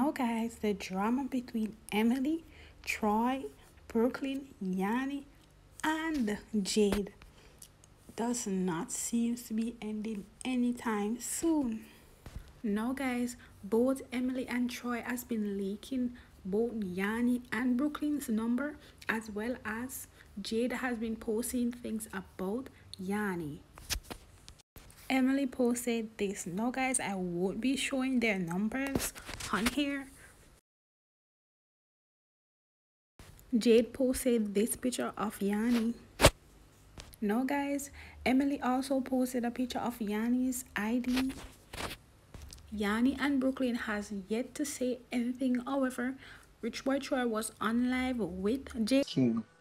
Now guys, the drama between Emily, Troy, Brooklyn, Yanni, and Jade does not seem to be ending anytime soon. Now guys, both Emily and Troy has been leaking both Yanni and Brooklyn's number, as well as Jade has been posting things about Yanni. Emily posted this. Now guys, I won't be showing their numbers on here. Jade posted this picture of Yanni. Now guys, Emily also posted a picture of Yanni's ID. Yanni and Brooklyn has yet to say anything. However, Rich Boy Troy was on live with Jade.